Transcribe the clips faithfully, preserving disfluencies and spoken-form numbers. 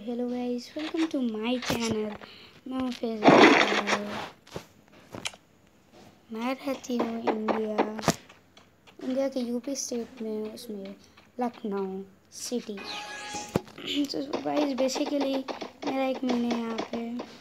Hello guys, welcome to my channel. मैं हूँ फैज़ल। मैं रहती हूँ इंडिया इंडिया के यूपी स्टेट में, उसमें लखनऊ सिटी। तो गाइस बेसिकली मेरा एक महीने यहाँ पे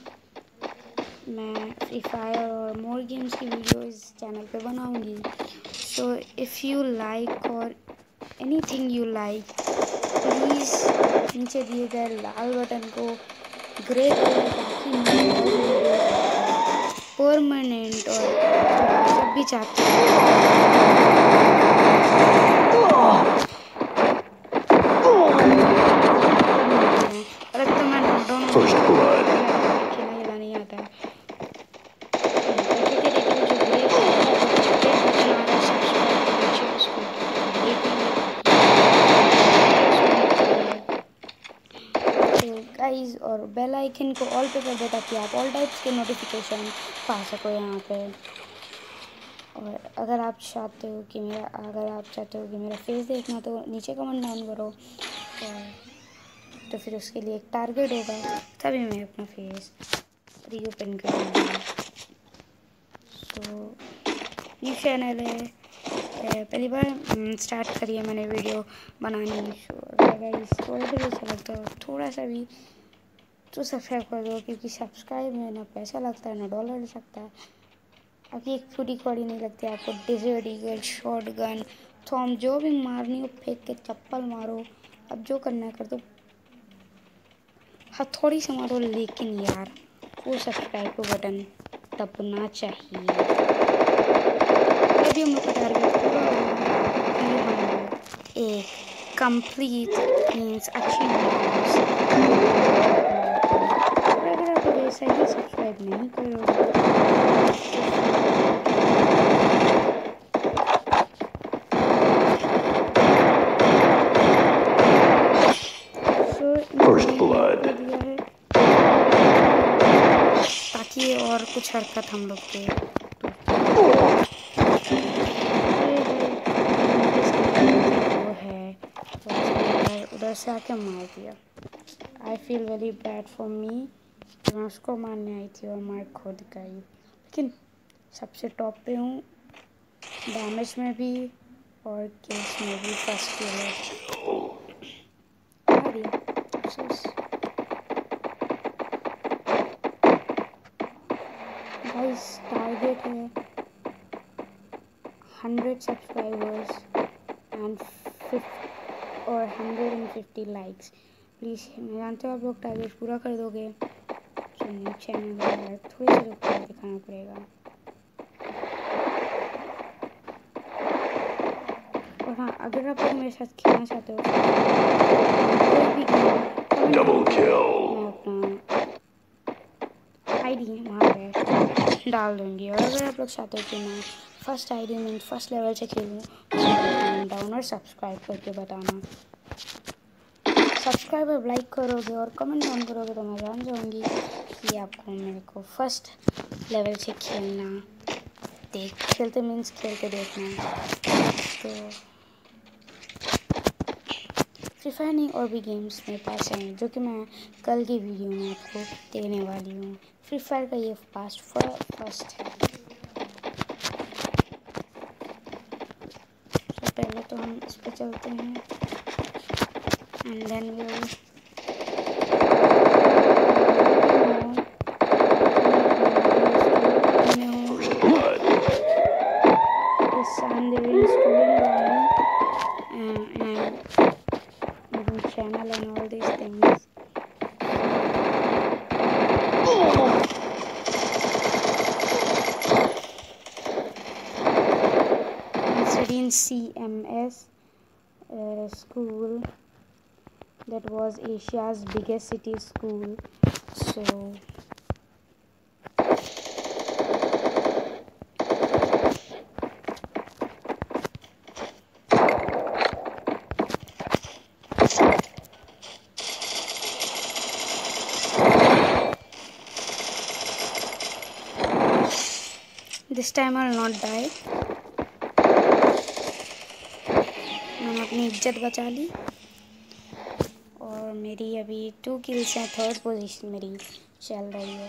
मैं फ्री फायर और मोर गेम्स की वीडियो इस चैनल पे बनाऊँगी। सो इफ़ यू लाइक और एनीथिंग यू लाइक, प्लीज़ नीचे दिए गए लाल बटन को ग्रे करें ताकि मैं और भी वीडियोस परमानेंट और जब भी चाहते और अब तो मैं दोनों खेलना खेला नहीं आता है। गाइस और बेल आइकन को ऑल पे कर दो ताकि आप ऑल टाइप्स के नोटिफिकेशन पा सको यहाँ पे। और अगर आप चाहते हो कि मेरा अगर आप चाहते हो कि मेरा फेस देखना तो नीचे कमेंट डाउन करो, और तो फिर उसके लिए एक टारगेट होगा, तभी मैं अपना फेस रीओपन करूँगी। सो न्यू चैनल है, पहली बार स्टार्ट करी है मैंने वीडियो बनानी। अगर इस थोड़ा सा भी अच्छा लगता है थोड़ा सा भी तो सब्सक्राइब कर दो, क्योंकि सब्सक्राइब में ना पैसा लगता है ना डॉलर लगता है। अभी एक फूटी कौड़ी नहीं लगती आपको। डेजर्ट ईगल, शॉर्ट गन, थॉम जो भी मारनी हो फेंक के चप्पल मारो, अब जो करना है कर दो। हथौड़ी से मारो, लेकिन यार वो सब्सक्राइब को बटन दबना चाहिए। अभी हम लोग का टारगेट पूरा एक कंप्लीट मीन्स अचीवमेंट। और अगर आप लोग ऐसा ही सब्सक्राइब नहीं करोगे फर्स्ट ब्लड कर दिया है ताकि और कुछ हरकत हम लोग के वो है उधर से आके मार दिया। I feel very bad for me. मैं उसको मारने आई थी और मार खुद गई, लेकिन सबसे टॉप पे हूँ डैमेज में भी और किल्स में भी। फर्स्ट किल गाइस, टारगेट है हंड्रेड सब्सक्राइबर्स एंड फिफ्टी और hundred and fifty likes. Please, मैं जानते हो आप लोग टारगेट पूरा कर दोगे। तो न्यू चैनल है, थोड़े से लोग को दिखाना पड़ेगा। और हाँ, अगर आप लोग मेरे साथ खेलना चाहते हो कोई भी गेम, डबल किल, मैं अपना आईडी वहाँ पे डाल दूँगी। और अगर आप लोग चाहते हो कि मैं फर्स्ट आईडी में फर्स्ट लेवल से खेलूँ तो कमेंट डाउन और सब्सक्राइब करके बताना। सब्सक्राइब और लाइक करोगे और कमेंट डाउन करोगे तो मैं जान जाऊँगी कि आपको मेरे को फर्स्ट लेवल से खेलना देख खेलते मीन्स खेलते देखना। तो फ्री फायर नहीं और भी गेम्स मेरे पास हैं जो कि मैं कल की वीडियो में आपको देने वाली हूँ। फ्री फायर का ये पास्ट फर्स्ट है। तो पहले तो हम इस पे चलते हैं and then we channel and all these things. I studied in C M S uh, school. That was Asia's biggest city school. So this time I will not die. मैंने अपनी इज्जत बचा ली और मेरी अभी टू किल्स हैं, third position मेरी चल रही है।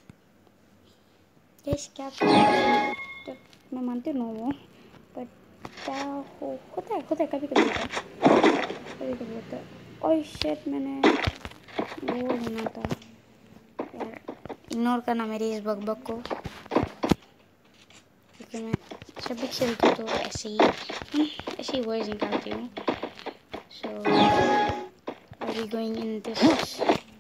यस क्या तो मैं मानती हूँ वो, बट क्या हो होता है होता है कभी कभी होता है कभी कभी होता है। और शिट मैंने वो लेना था यार, इग्नोर करना मेरी इस बग बग को, क्योंकि मैं जब भी खेलती हूँ तो ऐसे ही ऐसे ही वर्ड्स निकालती हूँ। So I be going in this.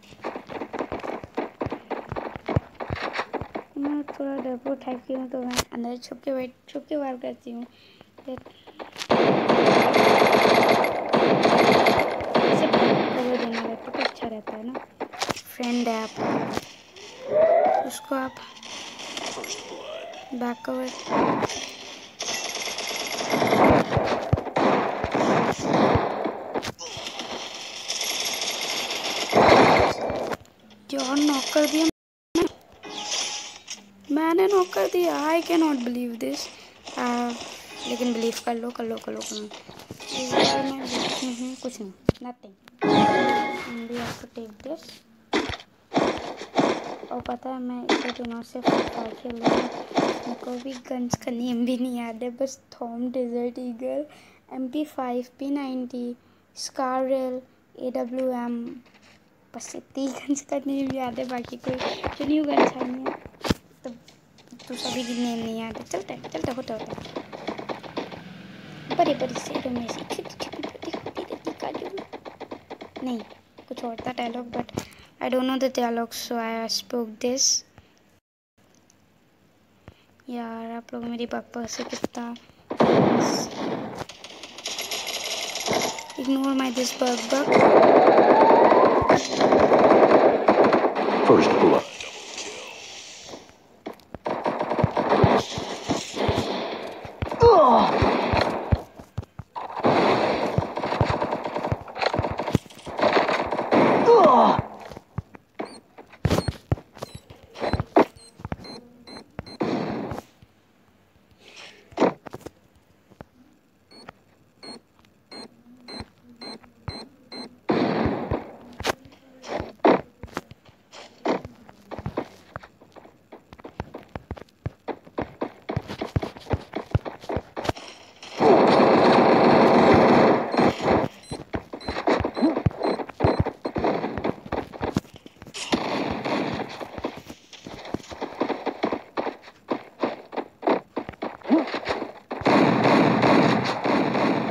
मैं थोड़ा डरपोक टाइप की हूँ तो मैं अंदर छुप के बैठ छुप के वार करती हूँ। ऐसे कवर देना रहता तो अच्छा रहता है ना। फ्रेंड है आपका, उसको आप बैक कवर यार नॉक कर दिया मैंने नॉक कर दिया। I can not believe this. लेकिन बिलीव कर लो कर लो कर लो कर लो इस बार मैं देखती हूँ कुछ नहीं, nothing. We have to take this. और पता है मैं इतने दिनों से फ्री फायर खेल रही हूँ, मेरे को भी गन्स का नेम भी नहीं याद है, बस थॉम, desert eagle, M P five, P ninety, स्काररेल, ए डब्ल्यू एम, बस इतनी गन्स का नेम याद है। बाकी कोई जो न्यू गन्स आई हैं तो तो सभी की नेम नहीं याद है। चलता है चलता होता होता है। बड़े बड़े शहरों में से छोटी छोटी छोटी होती रहती काजू नहीं कुछ और था dialogue, but I don't know the dialogue so I spoke this. यार आप लोग मेरी बकबक से कितना इग्नोर माई दिस बकबक। First blood.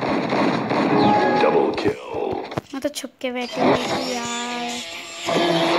मैं तो छुप के बैठी हुई थी यार।